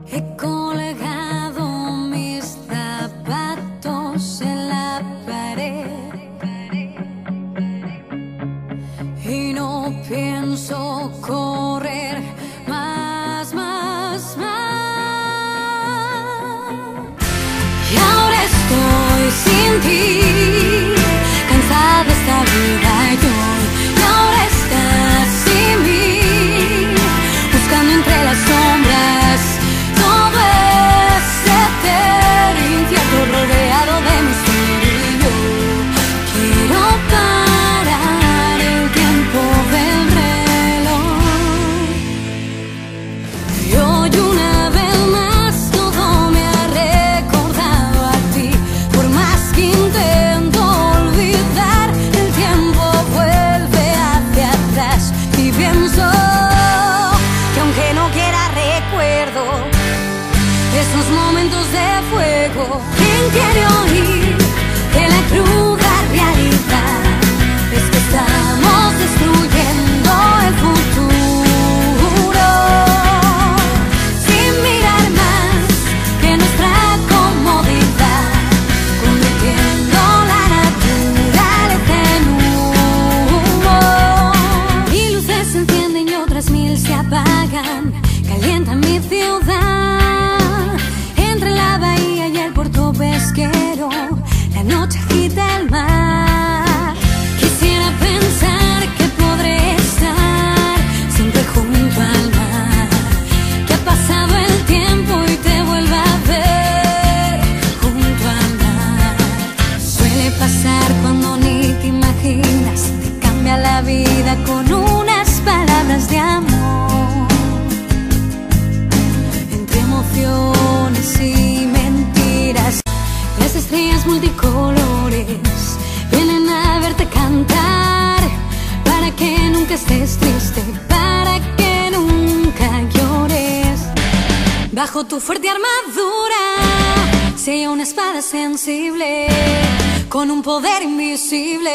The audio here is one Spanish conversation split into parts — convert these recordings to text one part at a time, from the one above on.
He colgado mis zapatos en la pared y no pienso correr más. Y ahora estoy sin ti, cansada de esta vida y ahora estás sin mí, buscando entre las sombras. Todo ese infierno rodeado de misterio. Quiero parar el tiempo del reloj. Y hoy una vez más todo me ha recordado a ti. Por más que intento olvidar, el tiempo vuelve hacia atrás. Y pienso que aunque no quiera recuerdo esos momentos de fuego. ¿Quién quiere oír de la cruda realidad? Es que estamos destruyendo el futuro, sin mirar más que nuestra comodidad, convirtiendo la naturaleza en humo. Y luces se encienden y otras mil se apagan, calientan mi ciudad. Entre la bahía y el puerto pesquero, la noche agita el mar. Quisiera pensar que podré estar siempre junto al mar, que ha pasado el tiempo y te vuelva a ver junto al mar. Suele pasar cuando ni te imaginas, te cambia la vida con unas palabras de amor. Entre emociones y mentiras, las estrellas multicolores vienen a verte cantar, para que nunca estés triste, para que nunca llores. Bajo tu fuerte armadura se halla una espada sensible con un poder invisible.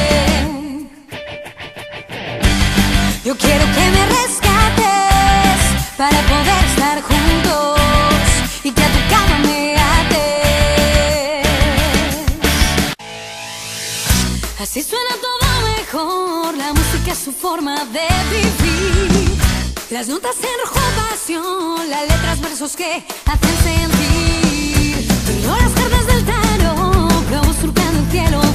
Yo quiero que me rescates para poder estar juntos y que a tu cama me ates. Así suena todo mejor, la música es su forma de vivir. Las notas en rojo pasión, las letras versos que hacen sentir. Pero las cartas del tarot, globos surcando el cielo.